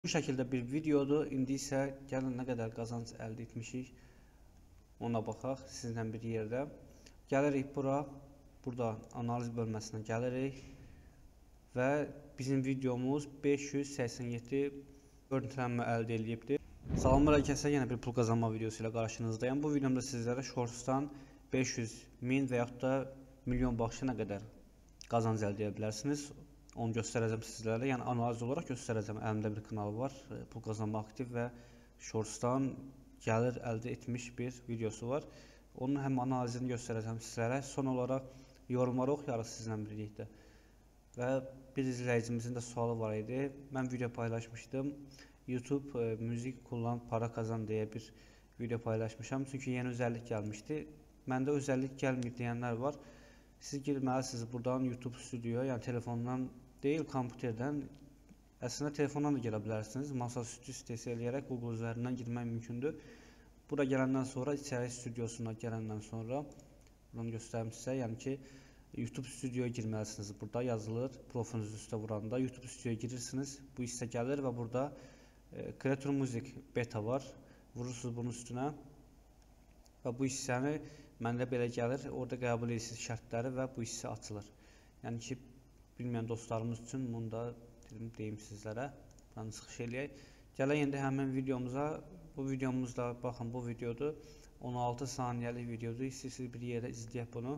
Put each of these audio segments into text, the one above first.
Bu şəkildə bir videodur. İndi isə gəlin nə qədər qazanc əldə etmişik ona baxaq sizlə bir yerdə. Gəlirik bura, burada analiz bölməsinə gəlirik və bizim videomuz 587 görüntülənmə əldə edibdir. Salamlar hər kəsə, yenə bir pul qazanma videosu ilə qarşınızdayım. Bu videomda sizlərə Shorts'tan 500.000 və yaxud da milyon baxışı nə qədər qazanc əldə edə bilərsiniz. Onu göstərəcəm sizlərə. Yəni analiz olaraq göstərəcəm. Əlimdə bir kanal var. Pul qazanma aktiv və Shorts'tan gəlir əldə etmiş bir videosu var. Onun həm analizini göstərəcəm sizlərə. Son olaraq yorumları oxuyarıq sizlə birlikdə. Və bir izləyicimizin də sualı var idi. Mən video paylaşmışdım. YouTube müzik kullan para kazan deyə bir video paylaşmışam. Çünki yeni özəllik gəlmişdi. Məndə özəllik gəlmir deyənlər var. Siz girməlisiniz buradan YouTube Studio, yəni telefondan deyil, kompüterdən. Əslində telefondan da gələ bilərsiniz. Masaüstü sitesi eləyərək Google üzərindən girmək mümkündür. Bura gələndən sonra, içəri studiosuna gələndən sonra bunu göstərim sizə. Yəni ki, YouTube Studioya girməlisiniz. Burada yazılır, profiliniz üstə vuranda YouTube Studioya girirsiniz. Bu hissə gəlir və burada Creator Music beta var. Vurursunuz bunun üstünə və bu hissəni məndə belə gəlir. Orada qəbul edirsiniz şərtləri və bu hissə açılır. Yəni ki, bilməyən dostlarımız üçün bunu da deyim sizlərə. Buradan çıxış eləyək. Gələk indi həmin videomuza. Bu videomuzda baxın, bu videodur. 16 saniyəlik videodur. İstəyirsiniz bir yerdə izləyək bunu.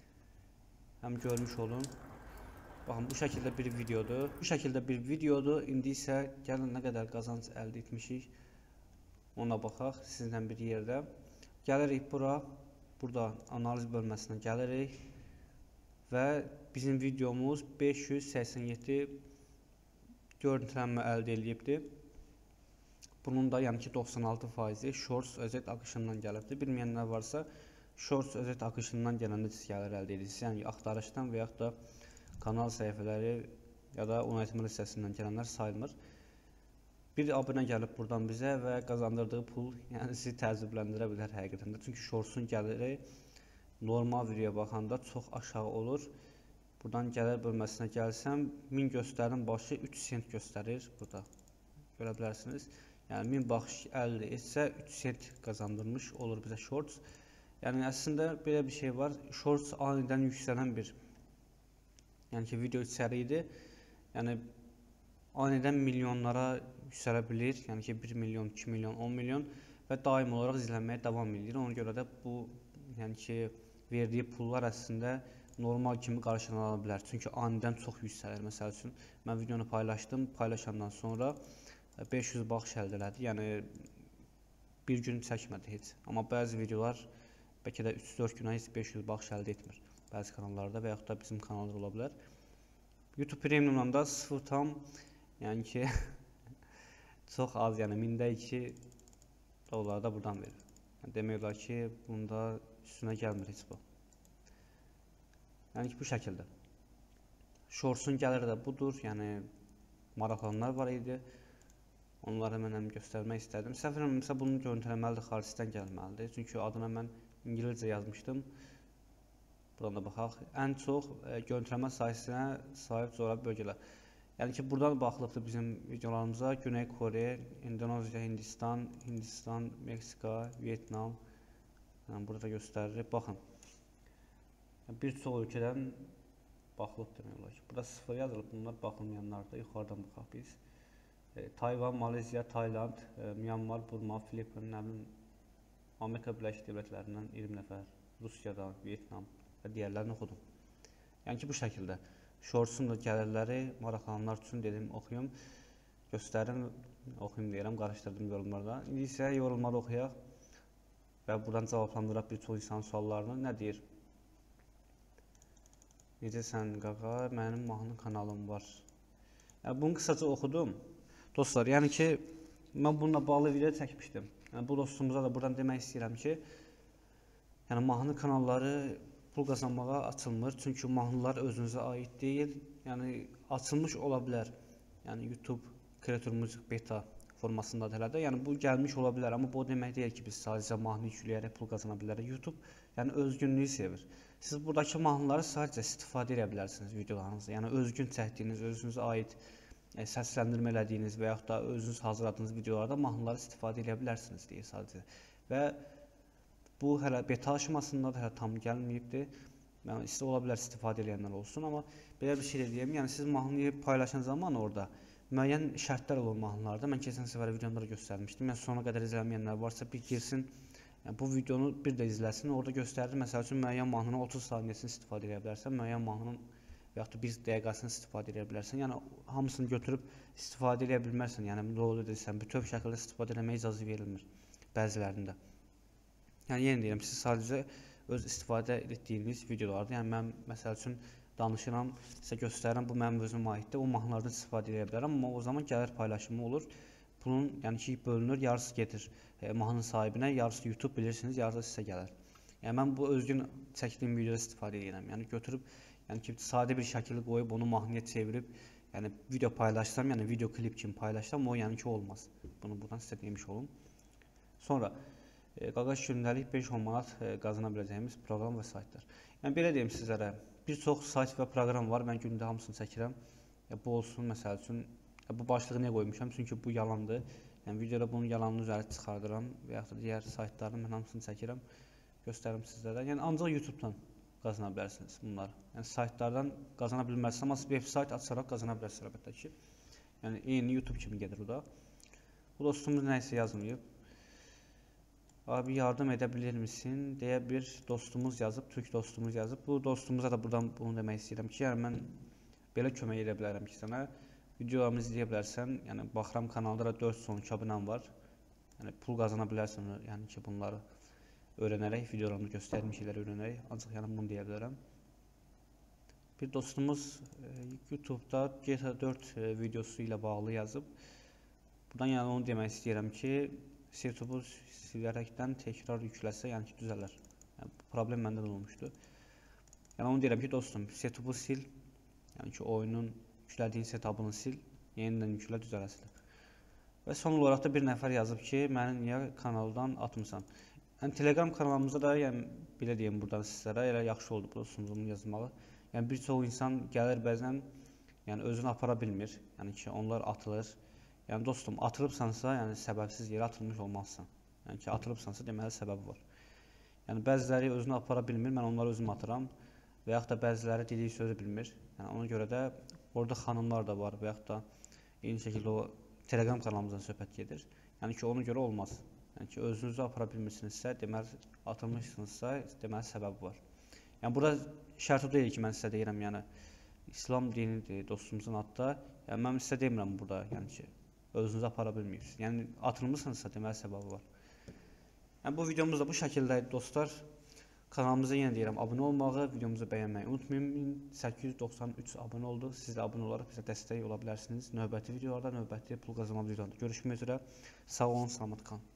Həm görmüş olun. Baxın, bu şəkildə bir videodur. Bu şəkildə bir videodur. İndi isə gəlin nə qədər qazanc əldə etmişik ona baxaq sizlə bir yerdə. Gəlirik bura. Burada analiz bölməsinə gəlirik və bizim videomuz 587 görüntülənmə əldə edibdir. Bunun da yəni ki 96% Shorts özət akışından gəlibdir. Bilməyənlər varsa Shorts özət akışından gələndə siz gəlir əldə edirsiniz. Yəni axtarışdan və yaxud da kanal səhifələri ya da onu etmə listəsindən gələnlər sayılmır. Bir abunə gəlib buradan bizə və qazandırdığı pul yəni sizi təəccübləndirə bilər həqiqətən də. Çünki Shorts'un gəliri normal videoya baxanda çox aşağı olur. Buradan gəlir bölməsinə gəlsəm 1000 göstərim başı 3 sent göstərir burada. Görə bilərsiniz. Yəni 1000 baxış əldə etsə 3 sent qazandırmış olur bizə Shorts. Yəni əslində belə bir şey var. Shorts anidən yüksələn bir yəni ki video içəriyidir. Yəni anidən milyonlara yüksələ bilir. Yəni ki 1 milyon, 2 milyon, 10 milyon və daim olaraq izlənməyə davam edir. Ona görə də bu yəni ki verdiyi pullar əslində normal kimi qarşılana bilər. Çünki anidən çox yüksəlir. Məsəl üçün mən videonu paylaşdım. Paylaşandan sonra 500 baxış əldə elədi. Yəni bir gün çəkmədi heç. Amma bəzi videolar bəlkə də 3-4 günə heç 500 baxış əldə etmir. Bəzi kanallarda və yaxud da bizim kanalda ola bilər. YouTube Premium'dan da 0 tam yəni ki çox az, yəni 1000-də 2 dollar da buradan verir. Yəni demək olar ki, bunda üstünə gəlmir heç bu. Yəni ki, bu şəkildə. Shorts'un gəliri də budur. Yəni maraqlananlar var idi. Onları mən göstərmək istədim. Səhv eləmirəmsə bunun görüntüləməlidir, xaricdən gəlməlidir. Çünki adına mən İngiliscə yazmışdım. Buradan da baxaq. Ən çox görüntüləmə sayısına sahib coğrafi bölgələr. Yəni ki, buradan baxılıbdır bizim videolarımıza. Güney Kore, Endonezya, Hindistan, Meksika, Vietnam. Yəni burada göstərir. Baxın. Bir çox ölkədən baxılıb demək olar ki. Burada 0 yazılıb. Bunlar baxılmayanlar da yuxarıdan baxaq biz. Tayvan, Malezya, Tayland, Myanmar, Burma, Filipin, Amerika Birləşmiş Dövlətlərindən 20 nəfər, Rusiyadan, Vietnam və digərlərini oxudum. Yəni ki, bu şəkildə. Shorts'un da gəlirləri maraqlananlar üçün dedim oxuyum, göstərim, oxuyum deyirəm, qarışdırdım yorumlarda. İndi isə yorumları oxuyaq və buradan cavablandıraq bir çox insanın suallarını. Nə deyir? Necəsən qaqa, mənim mahnı kanalım var. Yəni, bunu qısaca oxudum. Dostlar, yəni ki, mən bununla bağlı video çəkmişdim. Yəni, bu dostumuza da buradan demək istəyirəm ki, yəni mahnı kanalları pul qazanmağa açılmır. Çünki mahnılar özünüzə aid deyil. Yəni açılmış ola bilər. Yəni YouTube Creator Music beta formasındadır hələ də. Yəni bu gəlmiş ola bilər, amma bu demək deyil ki, biz sadəcə mahnı yükləyərək pul qazana bilərik. YouTube yəni özgünlüyü sevir. Siz buradakı mahnıları sadəcə istifadə edə bilərsiniz videolarınızda. Yəni özgün çəkdiyiniz, özünüzə aid səsləndirmə elədiyiniz və yaxud da özünüz hazırladığınız videolarda mahnıları istifadə edə bilərsiniz deyə sadəcə. Və bu hələ beta aşamasında da hələ tam gəlməyibdir. Yəni ola bilər istifadə edənlər olsun, amma belə bir şey deyim, yəni siz mahnıyı paylaşan zaman orada müəyyən şərtlər olur mahnılarda. Mən keçən səfər videomda da göstərmişdim. Yəni sona qədər izləməyənlər varsa bir girsin, yəni bu videonu bir də izləsin. Orada göstərir, məsəl üçün müəyyən mahnının 30 saniyəsini istifadə edə bilərsən, müəyyən mahnının və yaxud da 1 dəqiqəsini istifadə edə bilərsən. Yəni hamısını götürüb istifadə edə bilmərsən. Yəni rol edirsən, bütöv şəkildə istifadə etməyə icazə verilmir bəzilərində. Yəni yenə deyirəm, siz sadəcə öz istifadə etdiyiniz videolarda, yəni mən məsəl üçün danışıram, sizə göstərirəm, bu mənim özümə aiddir. O mahnılardan istifadə edə bilərəm, amma o zaman gəlir paylaşımı olur. Bunun yəni ki bölünür, yarısı gedir mahnının sahibinə, yarısı YouTube bilirsiniz, yarısı sizə gəlir. Yəni mən bu özgün çəkdiyim videoda istifadə edirəm. Yəni götürüb, yəni ki sadə bir şəkildə qoyub onu mahnıya çevirib, yəni video paylaşsam, yəni video klip kimi paylaşsam, o yəni ki olmaz. Bunu buradan sizə demiş olum. Sonra Qaqaş gündəlik 5-10 manat qazana biləcəyimiz proqram və saytlar. Yəni belə deyim sizlərə, bir çox sayt və proqram var, mən gündə hamısını çəkirəm. Bu olsun, məsəl üçün, bu başlığı niyə qoymuşam? Çünki bu yalandır. Yəni videoda bunun yalanını üzəri çıxardıram və yaxud da digər saytların mən hamısını çəkirəm, göstərim sizlərə. Yəni ancaq YouTube-dan qazana bilərsiniz bunları. Yəni saytlardan qazana bilməzsiniz, amma web sayt açaraq qazana bilərsiniz əlbəttə ki. Yəni eyni YouTube kimi gedir o da. Bu dostumuz nə isə yazmayıb. Abi yardım edə bilir misin deyə bir dostumuz yazıb, türk dostumuz yazıb. Bu dostumuza da buradan bunu demək istəyirəm ki, yəni mən belə kömək edə bilərəm ki sənə. Videolarımı izləyə bilərsən, yəni baxıram kanalda da 412 abunəm var. Yəni pul qazana bilərsən, yəni ki bunları öyrənərək, videolarımı göstərdiyim şeyləri öyrənərək, ancaq yəni bunu deyə bilərəm. Bir dostumuz YouTube'da GTA 4 videosu ilə bağlı yazıb. Buradan yəni onu demək istəyirəm ki, Setubu silərəkdən təkrar yükləsə, yəni ki düzələr. Yəni bu problem məndə də olmuşdu. Yəni onu deyirəm ki, dostum, setubu sil, yəni ki oyunun yüklədiyin setupunu sil, yenidən yüklə, düzələsidir. Və son olaraq da bir nəfər yazıb ki, məni niyə kanaldan atmısan? Yəni Telegram kanalımızda da, yəni belə deyim buradan sizlərə, elə yaxşı oldu bu dostumuzun yazmağı. Yəni bir çox insan gəlir bəzən, yəni özünü apara bilmir, yəni ki onlar atılır. Yəni dostum, atılıbsansa, yəni səbəbsiz yerə atılmış olmazsan. Yəni ki atılıbsansa deməli səbəbi var. Yəni bəziləri özünü apara bilmir, mən onları özüm atıram və yaxud da bəziləri dediyi sözü bilmir. Yəni ona görə də orada xanımlar da var və yaxud da eyni şəkildə o Telegram kanalımızdan söhbət gedir. Yəni ki ona görə olmaz. Yəni ki özünüzü apara bilmirsinizsə, deməli atılmışsınızsa, deməli səbəbi var. Yəni burada şərt o deyil ki, mən sizə deyirəm, yəni İslam dinidir dostumuzun adda. Yəni mən sizə demirəm burada, yəni ki özünüzü apara bilmirsiniz. Yəni atılmışsınızsa deməli səbəbi var. Yəni bu videomuz da bu şəkildəydi dostlar. Kanalımıza yenə deyirəm abunə olmağı, videomuzu bəyənməyi unutmayın. 893 abunə oldu. Siz də abunə olaraq bizə dəstək ola bilərsiniz. Növbəti videolarda, növbəti pul qazanma videolarında görüşmək üzrə. Sağ olun, salamat qalın.